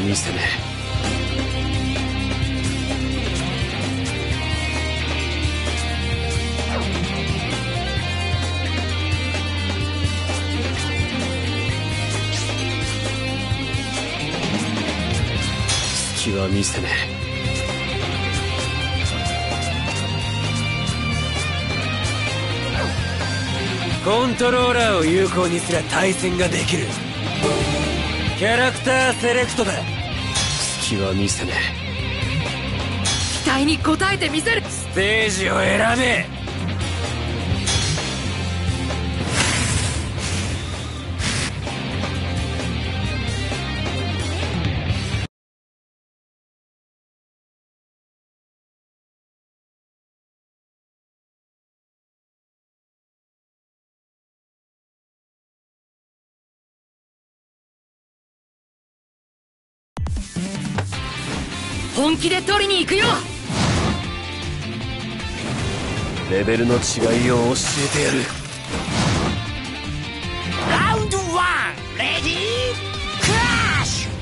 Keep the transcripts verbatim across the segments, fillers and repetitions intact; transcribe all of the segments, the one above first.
見せねえ。隙は見せねえ。コントローラーを有効にすりゃ対戦ができる。キャラクターセレクトだ。隙は見せねえ。 期待に応えてみせる。 ステージを選べ。 本気で取りに行くよ。 レベルの違いを教えてやる。 ラウンドワン、レディークラッシュ。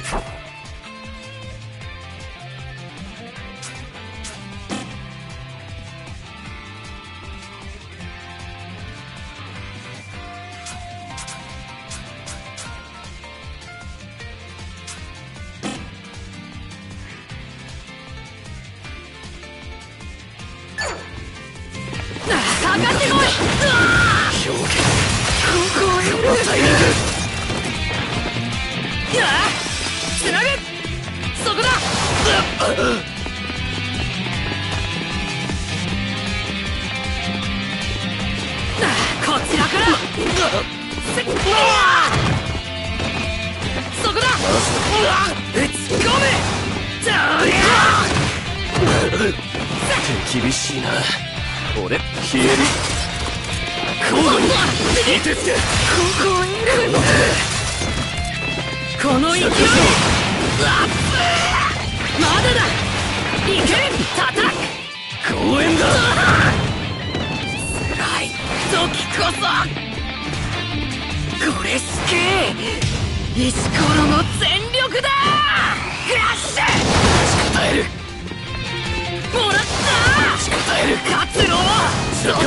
かかってこい。ここへいる。いやつなぐ。そこだ。こちらからせっそこだ。打ち込め。 手厳しいな。俺消える。交互に見てつけ。 ここいる。この勢いでまだだ。いけ叩く。 公園だ。 辛い時こそこれすけえ。石ころの全力だ。フラッシュ。 答える。 もらった。 答える。 活路をそっ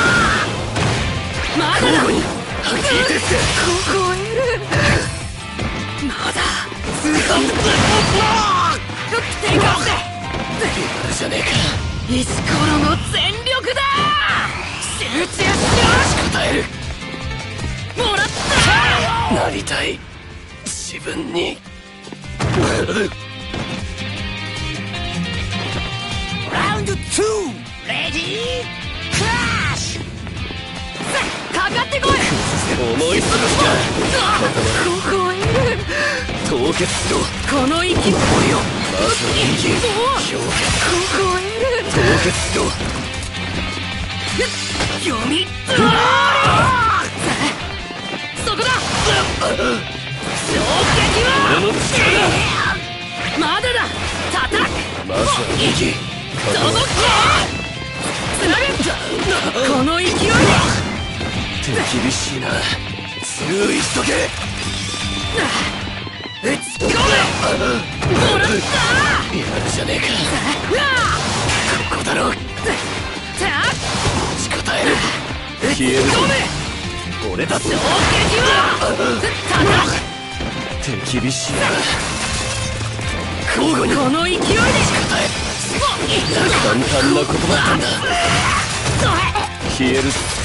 まだだ。 交互に聞いてつけ。 ここいる。まだ通販手がせあるじゃねえか。 石ころの全力だ。集中しろ。 答える。 もらった。 なりたい自分に。 ラウンドツー、レディークラッシュ。 かかってこい。 思い過ごしか。 ここいる。 凍結しろ。 この息もまずは右。 ここいる。 凍結しろ。 読み通り。そこだ。衝撃は俺の力。 まだだ。叩く。 まずは右。 届け。つなぐ。この勢いで手厳しいな。注意しとけ。 打ち込め。もらった。 やるじゃねえか。ここだろ。 た答える。消える。俺だ。 衝撃は叩く。 手厳しいな。交互にこの勢いで答え。簡単なことだったんだ。消える。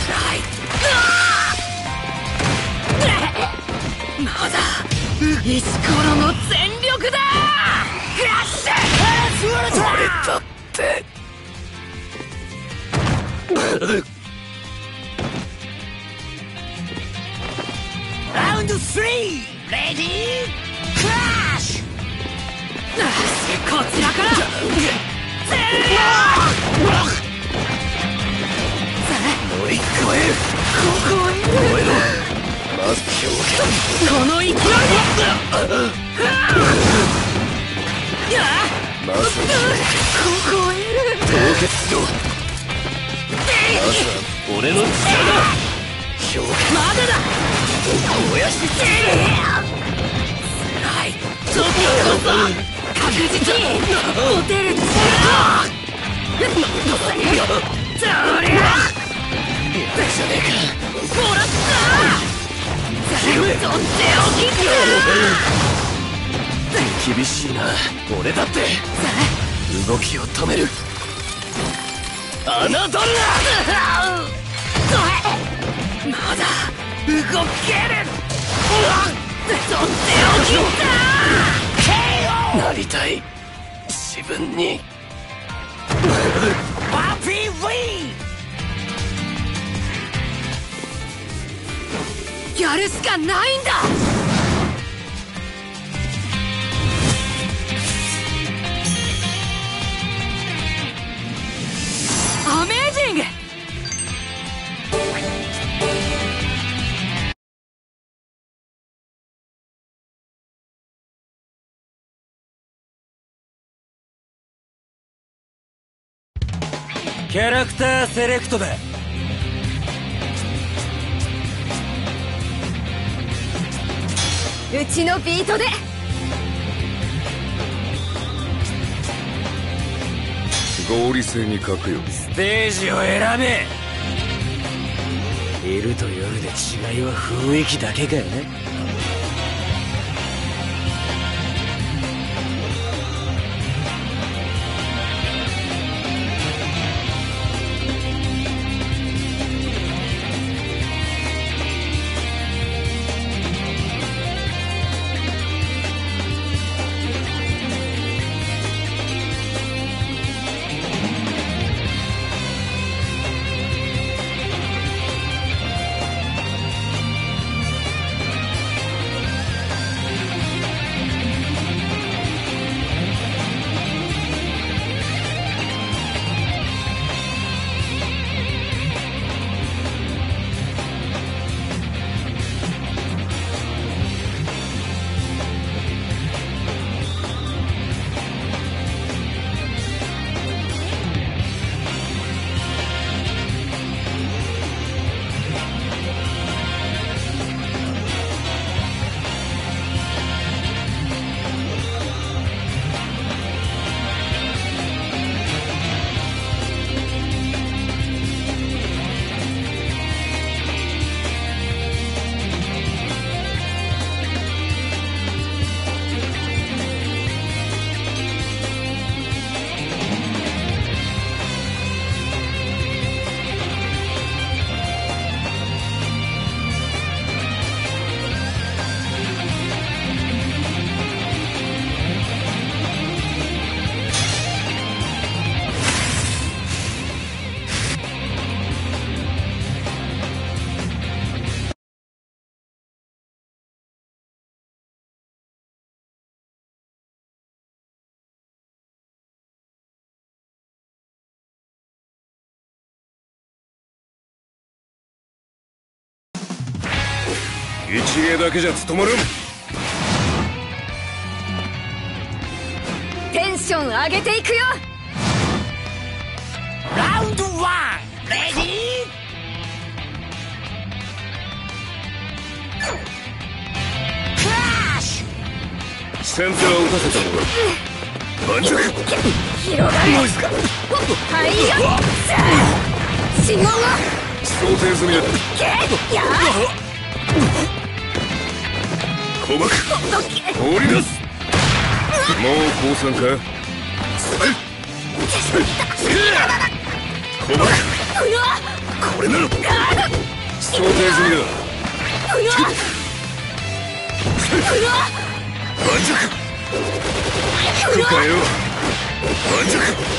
まだ石ころの全力だ。フラッシュ。 俺だってラウンドスリー、レディークラッシュ。 こちらから乗り越える。 ここいる。 燃えろ。まずこの勢いでやまずここいる。 凍結しろ。まずは俺の力だ。氷まだだ。 燃やしつける。 辛い確実にホテルつそりゃじゃねえかもらったとっておきだ厳しいな。俺だって動きを止める。侮んな。 まだ動ける。とっておきだ。 なりたい自分に。 ワピーウィーやるしかないんだ。アメージング。 キャラクターセレクトだ。 うちのビートで。 合理性に欠くよ。 ステージを選べ。昼と夜で違いは雰囲気だけかよね。 一芸だけじゃ務まるん。 テンション上げていくよ。 ラウンドワンレディークラッシュ。 先手は打たせたのか。盤石。 広がる。 ノイズか。 はいよ。信号を想定済みだ。 けや鼓膜放り出す。もう降参か。鼓膜これなら想定済みだ。盤石引くかよ。盤石。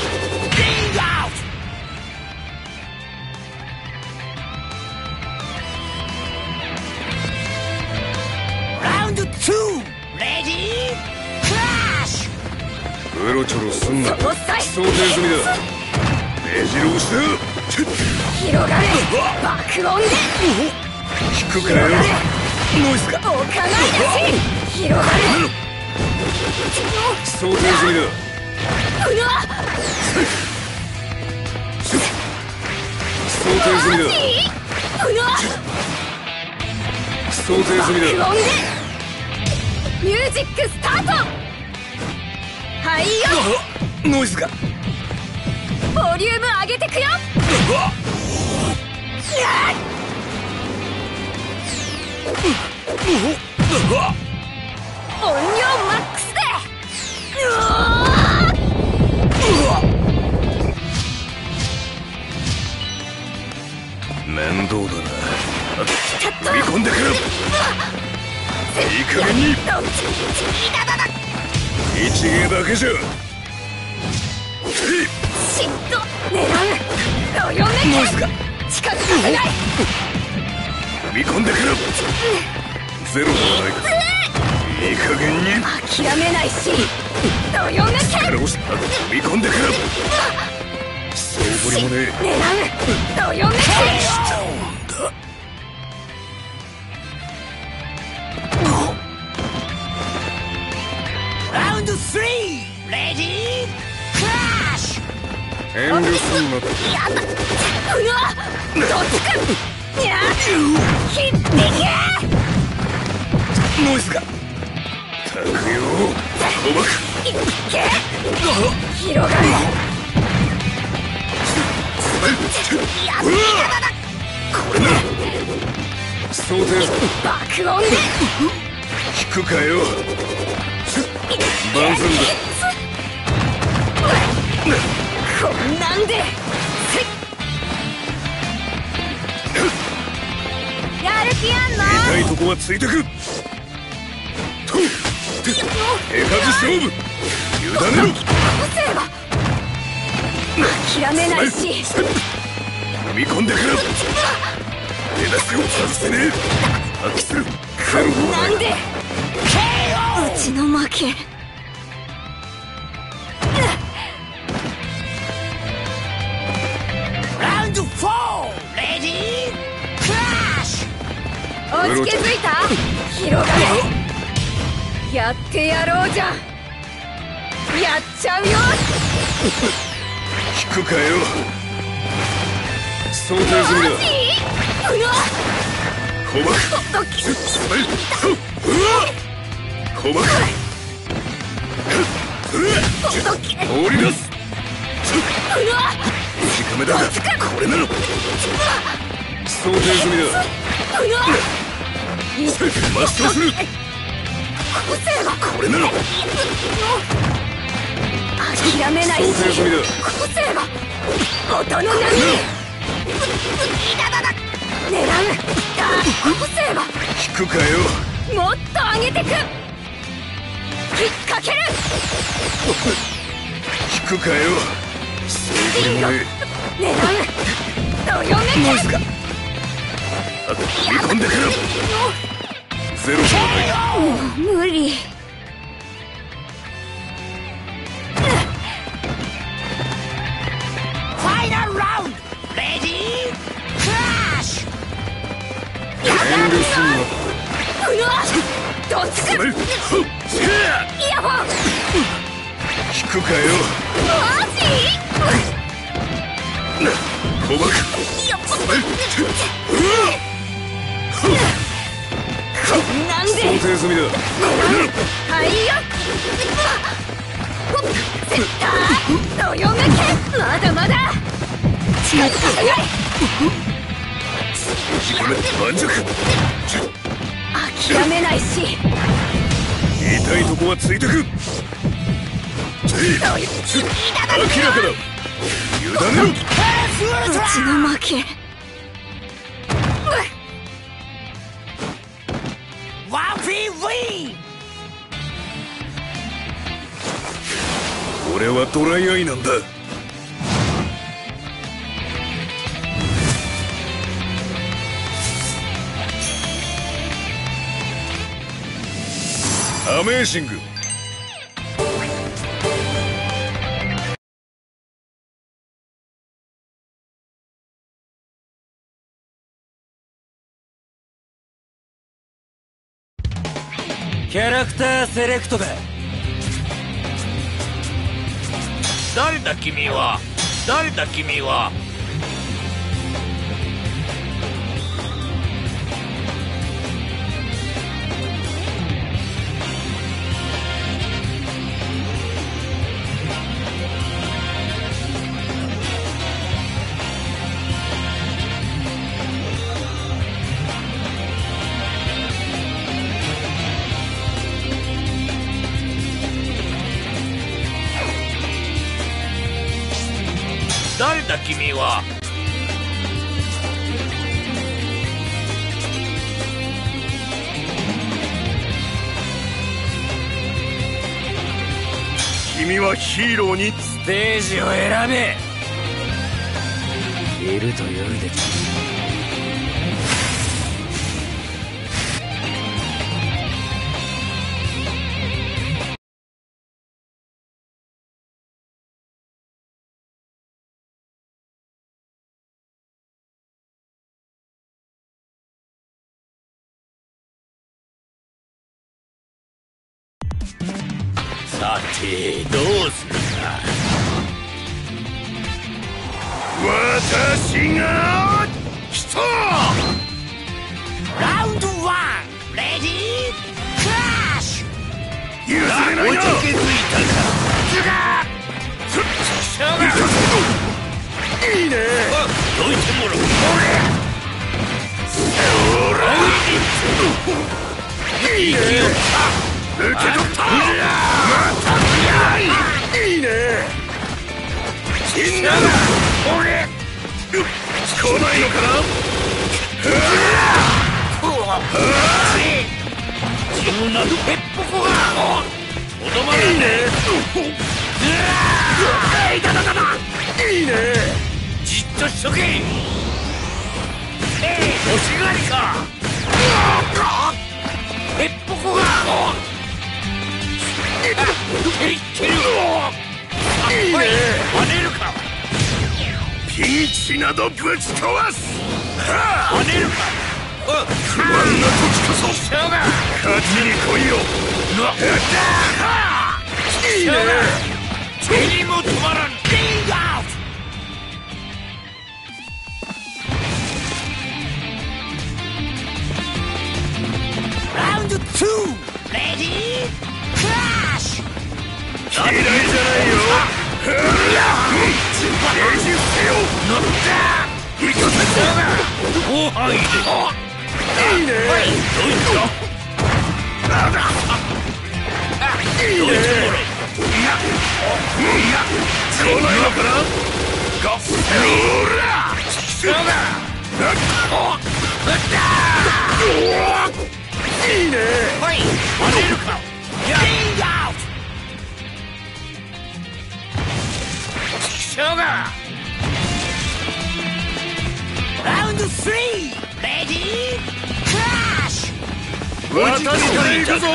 ツーレディークラッシュ。 うろちょろすんな。想定済みだ。目白押しだ。 広がれ。爆音で引くかよ。ノイズか。 おかないだし。広がれ。 想定済みだ。 うわ想定済みだ。 うわ想定済みだ。 爆音でノミュージックスタート。はいよ。 ノイズが。 ボリューム上げてくよ。音量マックスで。 面倒だな。踏み込んでくる。いい加減に。一芸だけじゃ。 しっと狙う。どよめノイズが。 近づかせない。 踏み込んでくる。ゼロではないか。いい加減に。 諦めないし。どよめけ。 力をし踏み込んでくる。そうぶりもねえ。 狙う。どよめけ。 ラウンドスリーレディークラッシュ。 遠慮すんなって。 やだ。うわどっちか。いやひっぴけ。 ノイズが。たくよおばく。 いけ広がる。やだやだ。 これなら想定爆音で引くかよ。万全だ。 こんなんでやる気あんの。 痛いとこはついてく。と手数勝負。委ねろ。 せば諦めないし。 踏み込んでくる。手出しを外せねえ。発揮する。 こんなんでうちの負け。 ラウンドフォーレディークラッシュ。 おじけづいた。広がれ。やってやろうじゃん。やっちゃうよ。 引くかよ。想定済みだ。 うわ捕獲。 ドキッ。 捕獲。 ドキッ。 放り出す。 うわ短めだがこれなら想定済みだ。 うわ抹消する。 個性はこれなら諦めないし。 想定済みだ。 個性は音の波。狙う。個性は引くかよ。 もっと上げてく。引っ掛ける。 引くかよ。そうぶりもね狙う。どよめえ。 け。 ノイズが。あと踏み込んでくる。ゼロじゃない。 もう無理。 ファイナルラウンドレディークラッシュ。 遠慮すんな。 うわどっちか。 それ。 イヤホン。 引くかよ。 マジ。 捕獲。 よっなんで想定済みだ。 はいよ。セッターどよめけ。まだまだ近づかせない。 短め盤石。 諦めないし。 痛いとこはついてく。明らかだ。委ねろ。 うちの負け。 ワンピーウィン。 俺はドライアイなんだ。アメージング。 キャラクターセレクトだ。 誰だ君は。誰だ君は。 誰だ君は。 君はヒーローにステージを選べ。昼と夜でさてどうするか。 私が来た。 ラウンドワンレディークラッシュ。 許せないな。 おじけづいたか。 ズガしょうがいいね。 どいてもらう。 いいね。受け取った。またいいね。みんな俺来ないのかな。 自分などペッポコがとどまらいいね。 ね。 いただだだ。いいね。 じっとしとけ。ええ、欲しがりか。ペッポコが蹴り蹴る。 いいね。 跳ねるか。 ピンチなどぶち飛ばす。はあ。 跳ねるか。 不安な時こそしょうが勝ちに来いよ。 うわいいね。 手にも止まらん。 リングアウト。ラウンドツーレディークラッシュ。 嫌いじゃないよ。レジ伏せよ。 乗った行かせて。 広範囲でいいね。 どいつかいいね。 どいつもらう。 来ないのかな。ガッほらしょうがいいね。 はい跳ねるか。 リングアウト。 しょうがラウンドスリーレディークラッシュ。 私から行くぞ。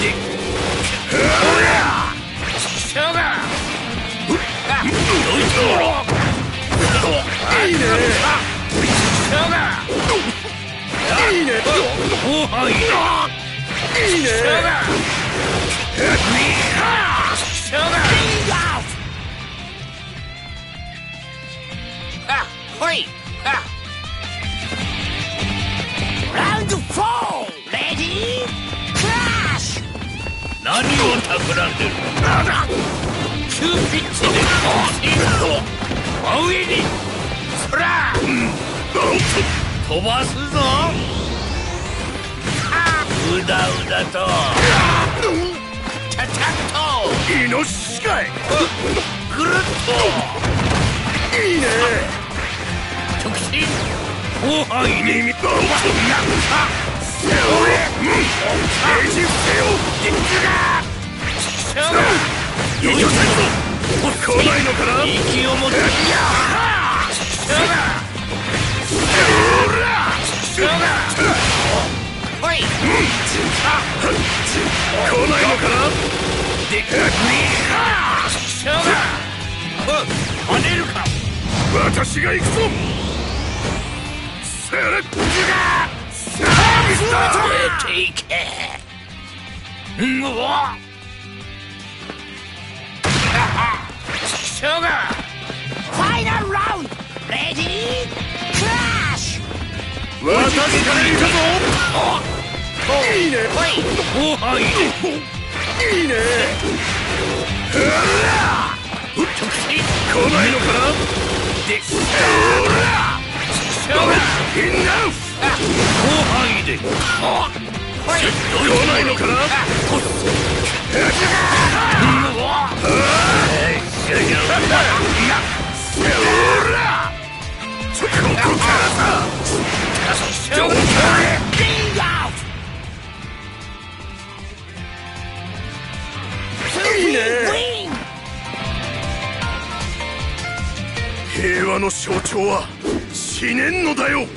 しょうがどいつもらう。 いいね。 しょうがいいね。 広範囲でいいね。 しょうがしょうがリングアウト。 あほいあラウンドフォーレディークラッシュ。 何を企んでる。急ピッチで真上にそら飛ばすぞ。うだうだとちゃちゃっとイノシシかい。 ぐるっといいね。 直進広範囲で耳と背負え。レジ伏せよ。 しょうが行かせんぞ。来ないのかな。 息を持ってしょうがほらしょうがほい来ないのかな。 でしょうが跳ねるか。 私が行くぞ。セレットサービスだ。 出ていけ。うわしょうがファイナルラウンドレディークラッシュ。 私から行くぞ。いいね。 広範囲でいいね。 直進来ないのかな。 でしほらょうがインナウ広範囲で来ないのかな。 うわほら平和の象徴は死ねんのだよ。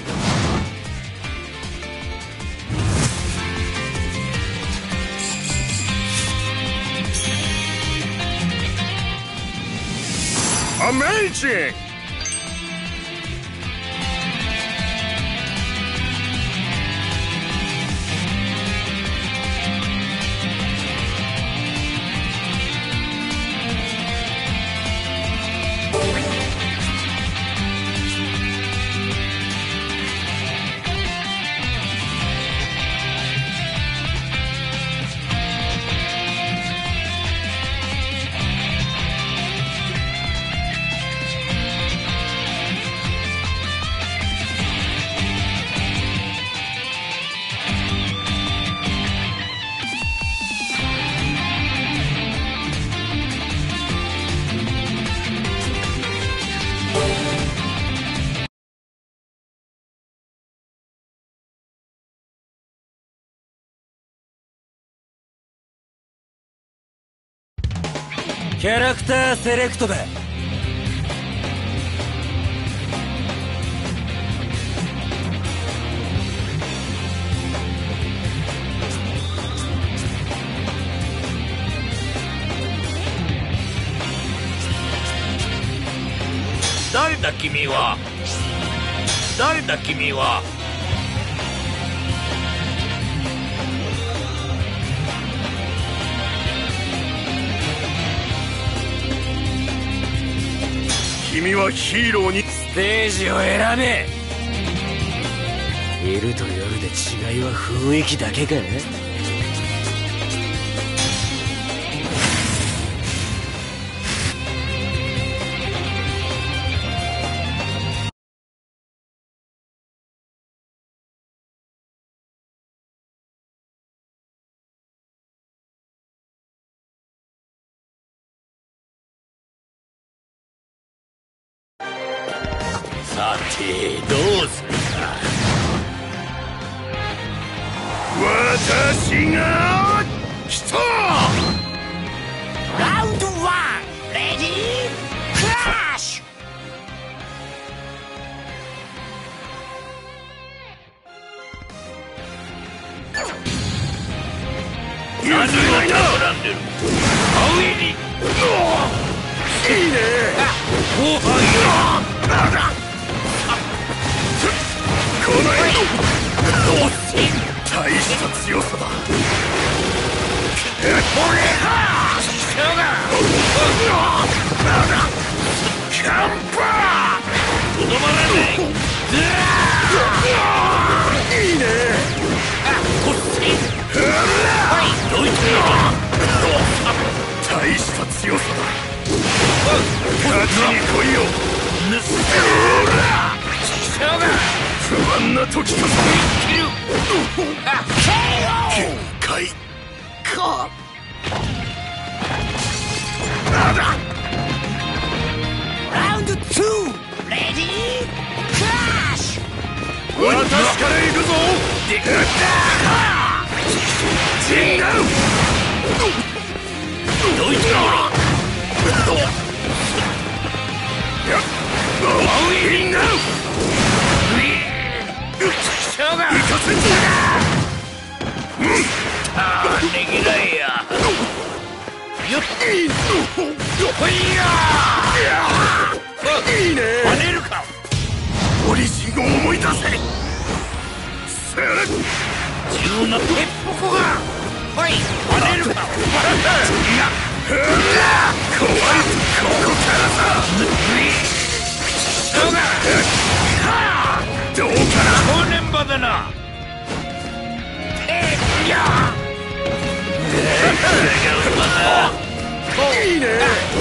アメージング。 キャラクターセレクトだ。 誰だ君は。誰だ君は。 君はヒーローに。 ステージを選べ。昼と夜で違いは雰囲気だけかな。 さてどうするか。 私が来た。 ラウンドワン、レディー、クラッシュ。 何を企んでる。青いに。 いいね。 後半よ。 この絵大した強さだ。 キャンパーとどまらない。 いいね。 どいつ大した強さだ。勝ちに来いよ。不安な時こそ限界か。 ラウンドツー、レディー、クラッシュ。 私から行くぞ。違う。 どいつだ。 青いリング。 しょうが。 行かせんぞ。 ああ、ねぎらえや。よっ。ほいや。 いいね。 跳ねるか。 オリジンを思い出せ。さあ、 自分の鉄砲が。ほい、跳ねるか。 怖い。ここからさ。 しょうが。 どうかな。 正念場だな。えいや。 いいね。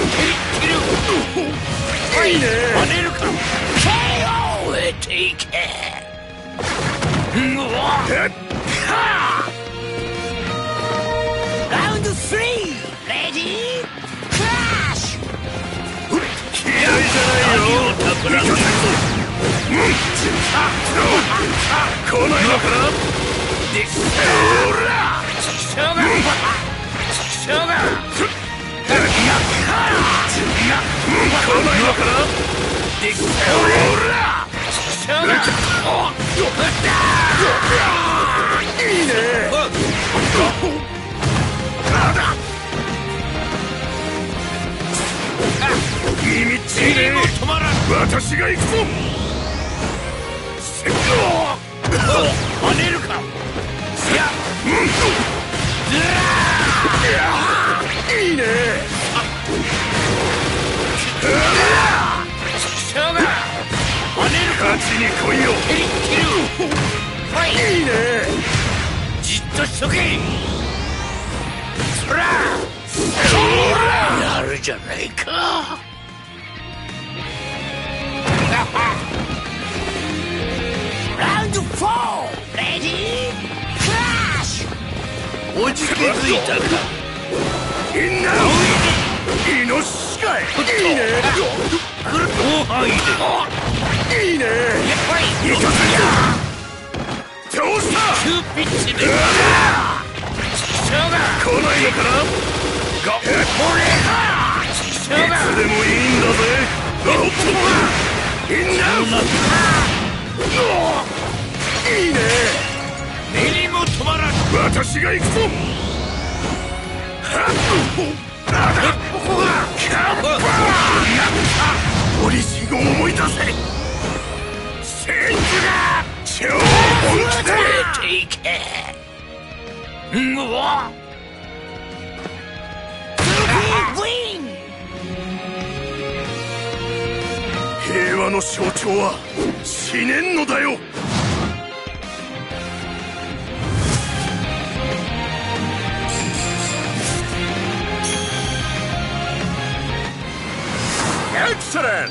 いいね。 跳ねるか。ケーオー へていけ。うわ。 ラウンドスリー、レディー、クラッシュ。 嫌いじゃないよ。 何を企んでる。 来ないのかな。でほらしょうがしょうが来ないのかな。でほらしょうがいいね。耳っちいね。私が行くぞ。跳ねるか。いや、うん、いいね。しょうが跳ねる。勝ちに来いよ。いいね。じっとしとけ。そらやるじゃないか。 ラウンドフォー、レディークラッシュ。 おじけづいたか。みんなイノシシかい。いいね。広範囲でいいね。いかせんぞ。どうした。急ピッチでしょうが来ないのかな。がこれいつでもいいんだぜ。おっとみんないいね。目にも止まらん。私が行くぞ。オリジンを思い出せ。センスが超本気でいけ。うわ平和の象徴は死ねんのだよ。エクセレント。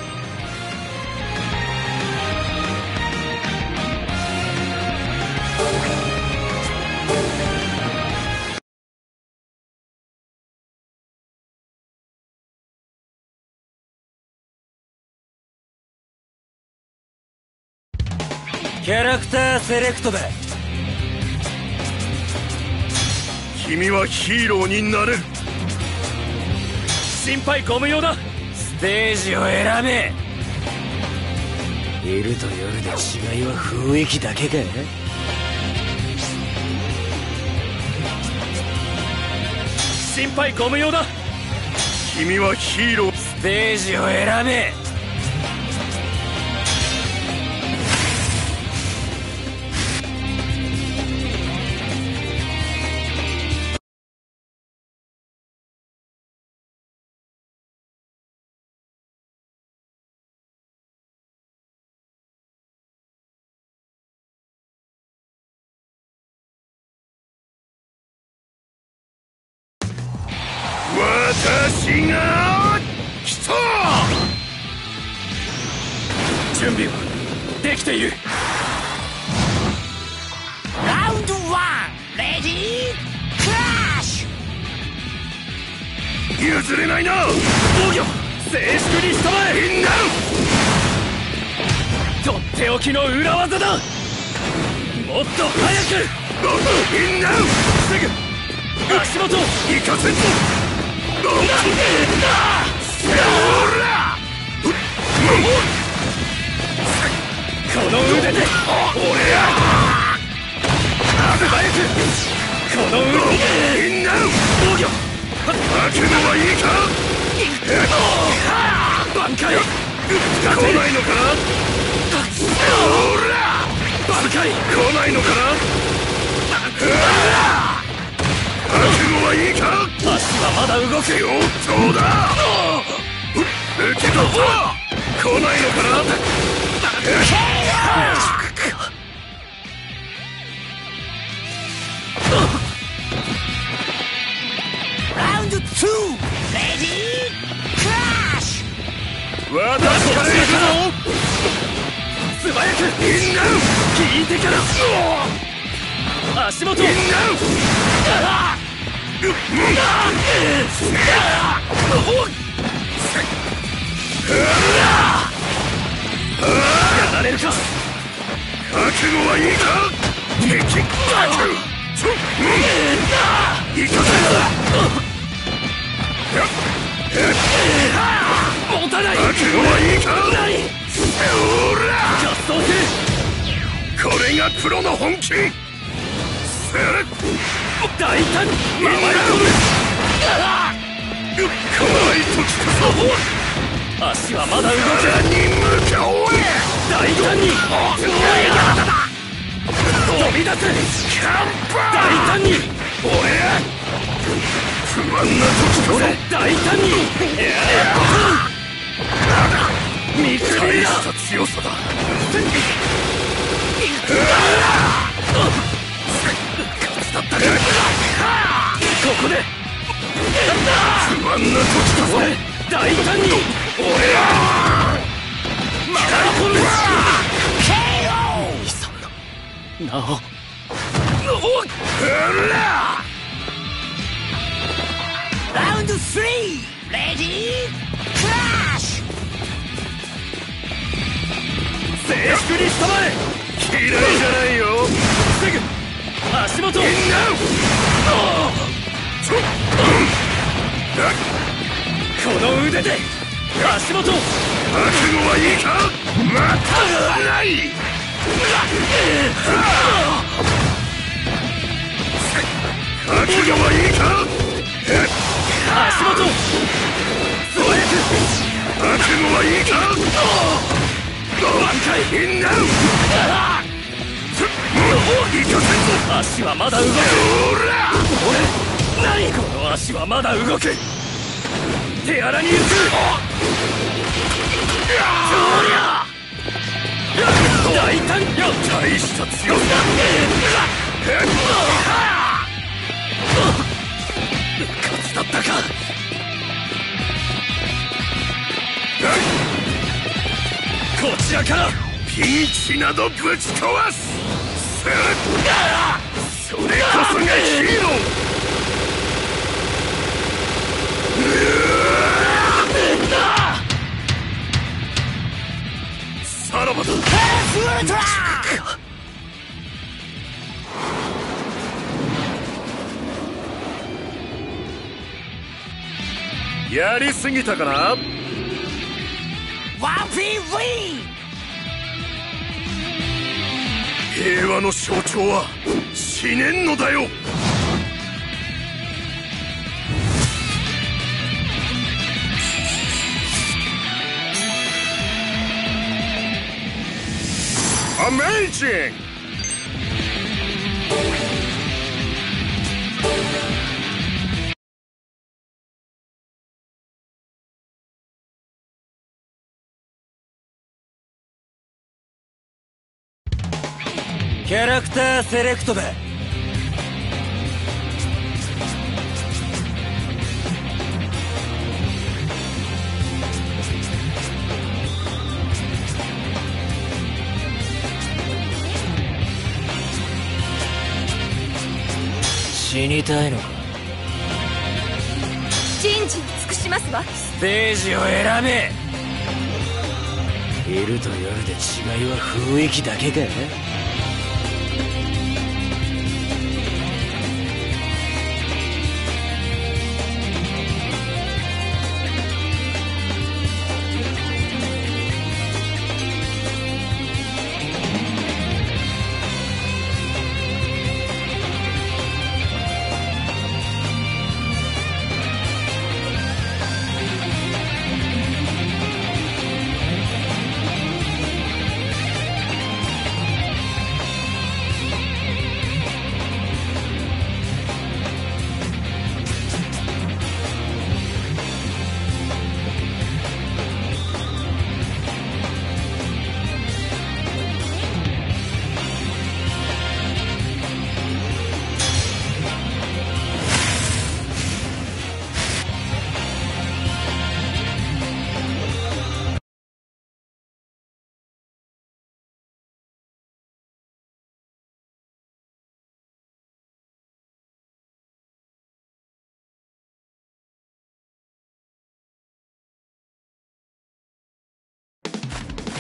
キャラクターセレクトだ。 君はヒーローになれる。 心配ご無用だ。ステージを選べ。昼と夜で違いは雰囲気だけか。 心配ご無用だ。 君はヒーロー。 ステージを選べ。 私が来た。 準備はできている。 ラウンドワン、レディークラッシュ。 譲れないな。 防御静粛にしたまえ。 みんなとっておきの裏技だ。もっと早く。 みんな防ぐ。足元行かせんぞ。この腕で俺や素早くこの腕でみんな防御開けるのはいいか。 挽回来ないのかな。 挽回来ないのかな。開けるのはいいか。 足はまだ動く。 上等だ。受け取った。来ないのかな。 ラウンドツー、レディークラッシュ。 私から行くぞ。 素早くみんな聞いてから足元みんなやられる。 るか。 覚悟はいいか。敵覚悟ちょっいかせ持たない。 覚悟はいいか。 何。 ほら合奏性。 これがプロの本気。 大胆に回り込む。 怖い時こそ足はまだ動く。 腹に向かおう。 大胆に飛び出せ。大胆に俺不安な時こそ大胆に見つけだ。 大した強さだ。 だったか。ここで不安な時こそ俺大胆に俺回り込む。兄さんがなおほらラウンドスリーレディークラッシュ。 静粛にしたまれ。 嫌いじゃないよ。 すぐ足元。 みんなちょっこの腕で足元。 覚悟はいいか。またない覚悟はいいか。 足元素早く。 覚悟はいいか。 挽回。 みんな行かせんぞ。 足はまだ動く。 ほら俺何この足はまだ動く。手荒に打つ。そりゃ大胆よ。 大した強さ勝つだったか。こちらからピンチなどぶち壊す。それこそがヒーロー。さらばだ。 ウルトラやりすぎたかな。 ワンピーウィン。 平和の象徴は死ねんのだよ。アメイジング。 キャラクターセレクトだ。死にたいのか。 人事を尽くしますわ。 ステージを選べ。昼と夜で違いは雰囲気だけか。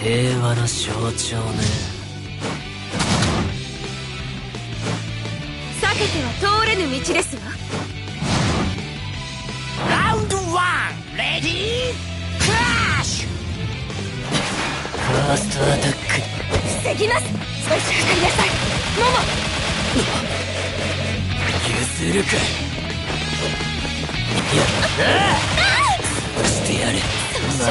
平和の象徴ね。 避けては通れぬ道ですわ。 ラウンドワン、レディークラッシュ。 ファーストアタック。 防ぎます。少しかかりなさい、モモ。 譲るか。いや、潰してやる。まだ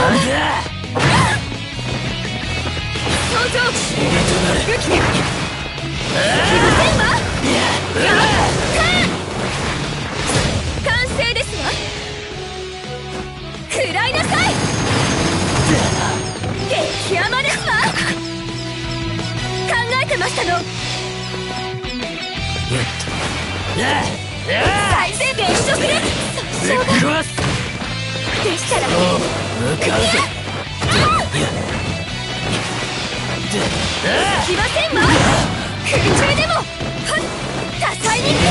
登場。 入れとなる。 武器で来ませんわ。完成ですわ。食らいなさい。激甘ですわ。考えてましたの。 やっ再生減速でとぶっ壊す。 でしたら向かうぞ。 来ませんわ。空中でもはっ多彩に潰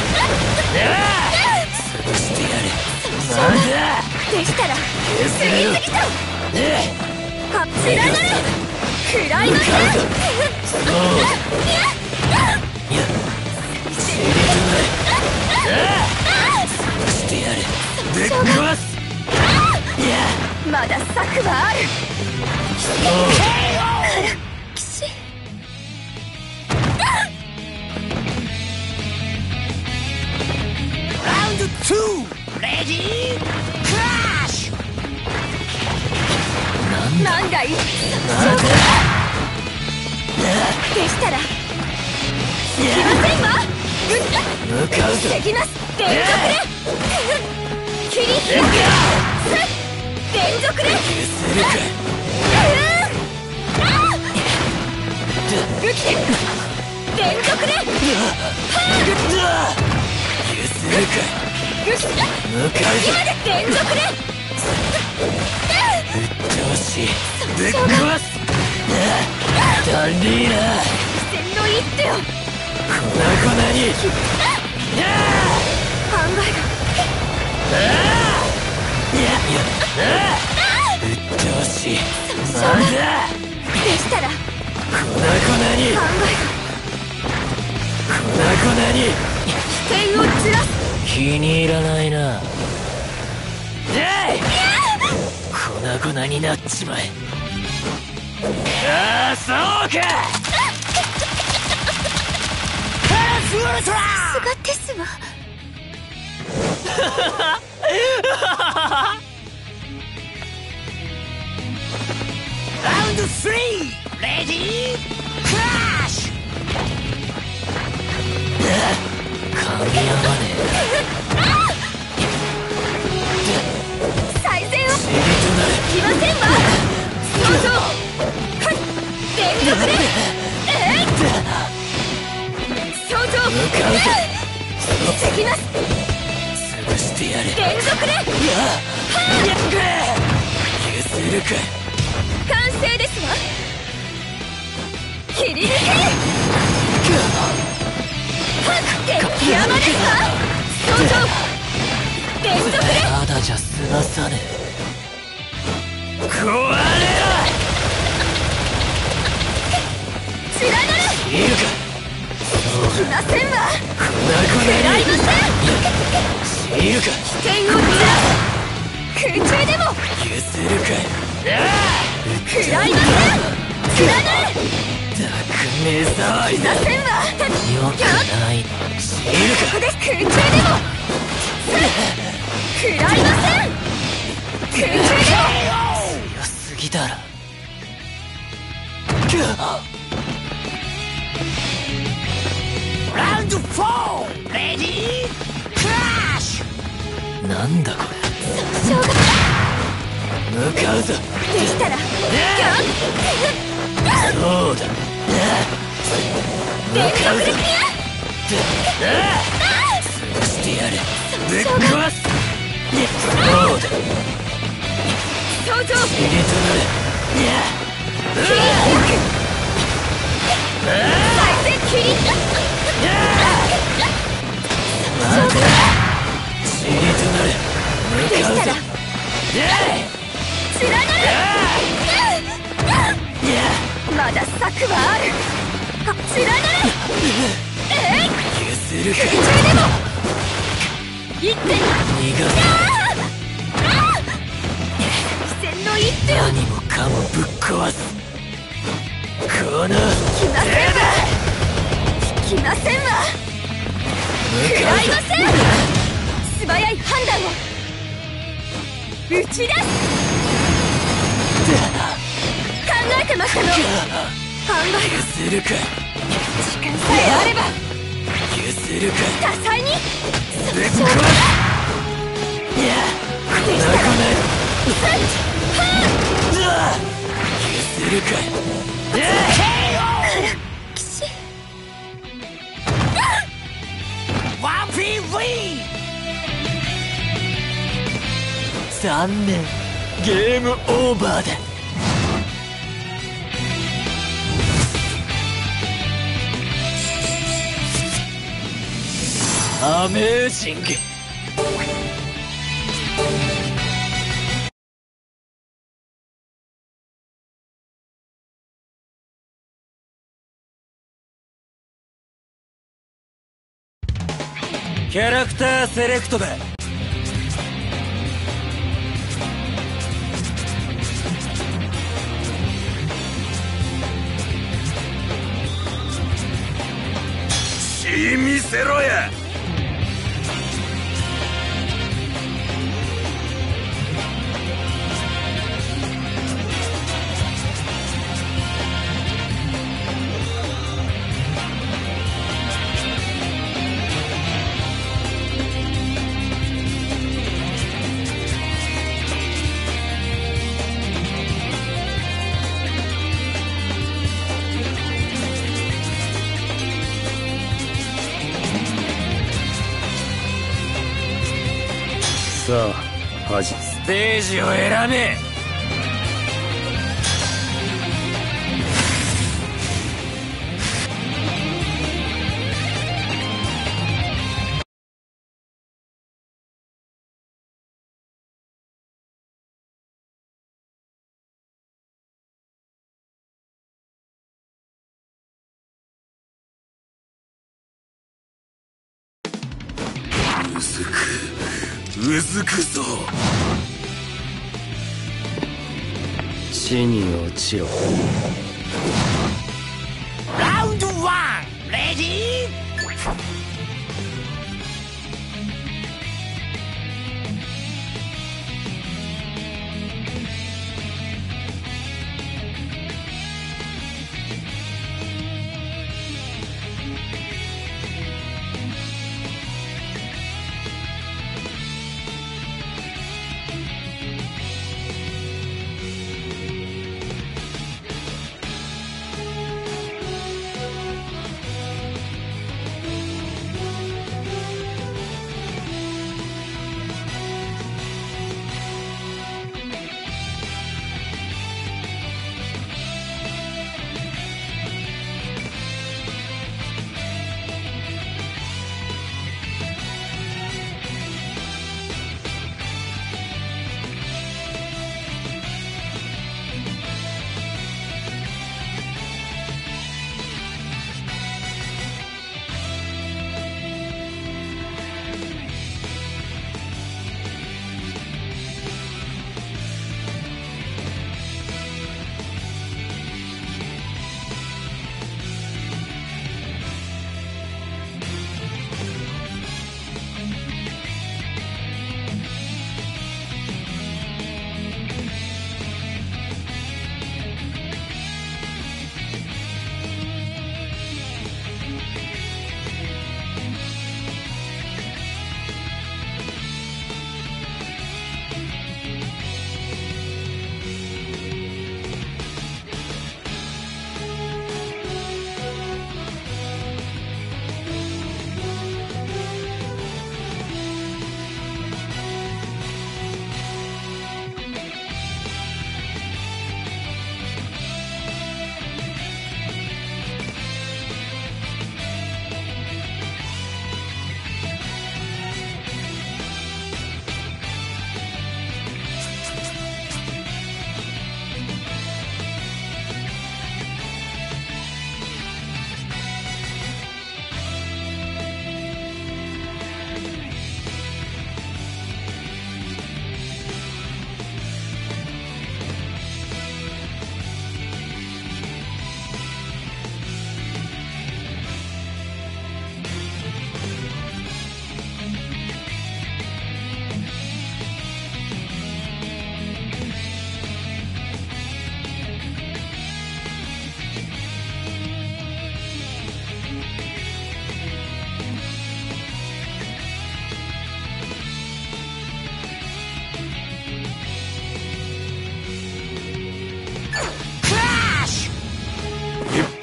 してやる。まだでしたら次々とはっつらなれ。食らいません。 してやる。ぶっ壊す。 まだ策はある。きしラウンドツー、レディークラッシュ。 万が一でしたら来ませんわ。 向かうぞ。 防ぎます。連続で切り開く。連続で譲るか。 武器で連続で譲るか。 武器向かうぞ。 今で連続でうっとうしい。ぶっ壊す。ダリーナ。 戦の一手を粉々に。 考えがうっとうしい。まだでしたら粉々に。 考粉々に。 えが点をずらす。 気に入らないな。粉々になっちまえ。ああ、そうか。 ウルトラさすがですわ。 ラウンドスリー、レディークラッシュ。 噛み合わね最善をえ。尻となる。 来ませんわ。登場。はい連続でえい登場。 向かうぞ。 防ぎます。 潰してやる。 連続で譲るか。 完成ですわ。切り抜け激甘ですわ。登場。連続でまだじゃ済まさねえ。壊れろ。 散らなれ。 いるか。 来ませんわ。 粉々 食らいません。 に。いるか。 点をずらす。空中でも譲るか。 食らいません。散らなれ。 だく目障りだ。 来ませんわ。 よくない。いるここか。 で空中でも食らいません。空中でも強すぎだろ。 ラウンドフォー、レディークラッシュ。 なんだこれ。 しょうが向かうぞ。 でしたらそうだ。向かうぞ。潰してやる。ぶっ壊す。そうだ。 登場。 入れとなる。 再生切りまだ尻となる。向かうぞ。 でしたら連なる。 まだ策はある。散らなれ。えい譲るか。 空中でも一手に逃が視線の一手を何もかもぶっ壊す。この来ませんわ来ませんわ食らいません。素早い判断を打ち出す。考えてましたの。販売譲るか。 時間さえあれば譲るか。 多彩にぶっ壊す。いやこんなこない譲るか。 騎士ワンピーウィー残念、ゲームオーバーだ。アメージング。キャラクターセレクトだ。 血見せろや。さあ、はじステージを選べ。 うずくうずくぞ。 地に落ちろ。 ラウンドワンレディー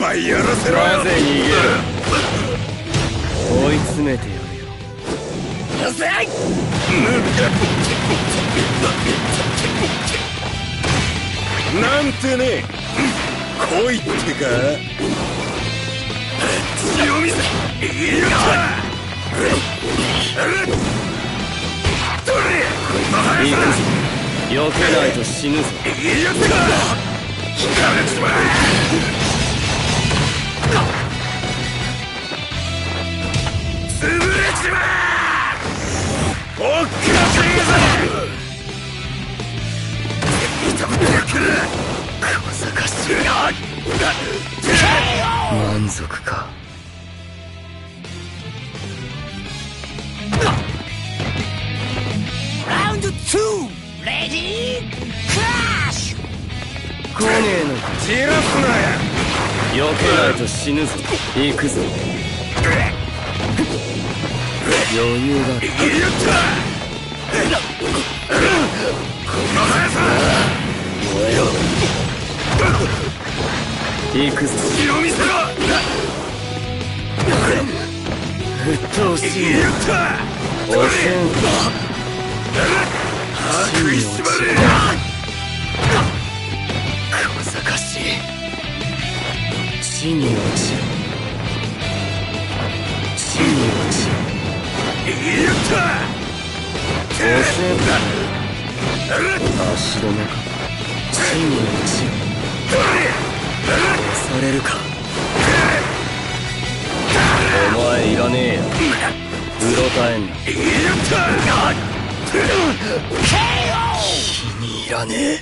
枚やらせろよ。 なぜ逃げる。追い詰めてやるよ。 よせい。 なんてね。来いってか。血を見せ。いやった。 行くぞ。避けないと死ぬぞ。 いやったか。引かれちまえ。潰れちまえ。おっかしいぞ。見たことやくる。小賢しいな。 満足か。 ラウンドツーレディークラッシュ。 来ねえのか。 じらすなや。 避けないと死ぬぞ。行くぞ。余裕だ。 いやったこの速さ。 燃えろ。行くぞ。 血を見せろ。 沸騰しいやった汚染。 食いしばれ。 小賢しい。地に落ちろ。地に落ちろ。 やった汚染。足止めか。地に落ちろ。されるか。お前いらねえよ。うろたえんな。気に入らねえ。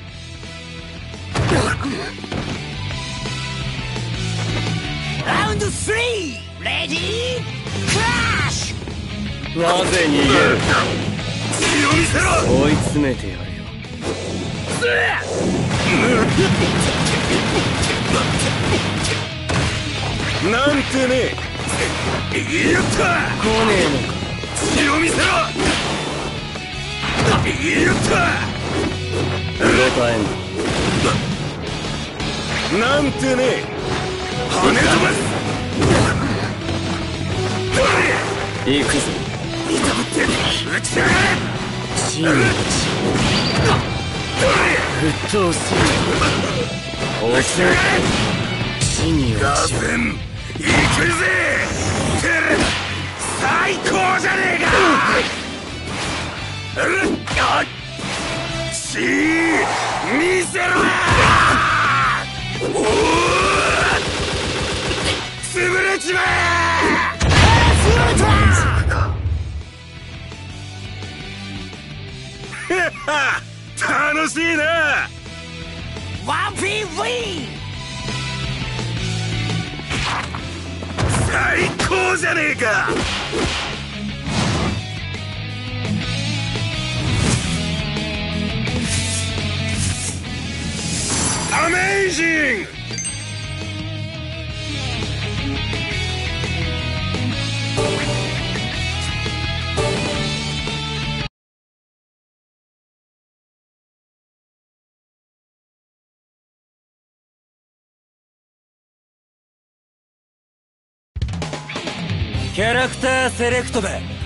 ラウンドスリーレディークラッシュ。 なぜ逃げる。 血を見せろ。 追い詰めてやるよ。 なんてね。やった来ねえのか。 血を見せろ。やったうろたえんな。 なんてね。跳ね飛ばす。 行くぞ。 いたぶって撃ち上がれ。 地に落ち沸騰し汚染。地に落ガちろ。 セン行くぜ。最高じゃねえか。血見せろ。おお潰れちまえ。 満足か。 楽しいな。 ワンピーウィン。 最高じゃねえか。アメイジング。 キャラクターセレクトだ。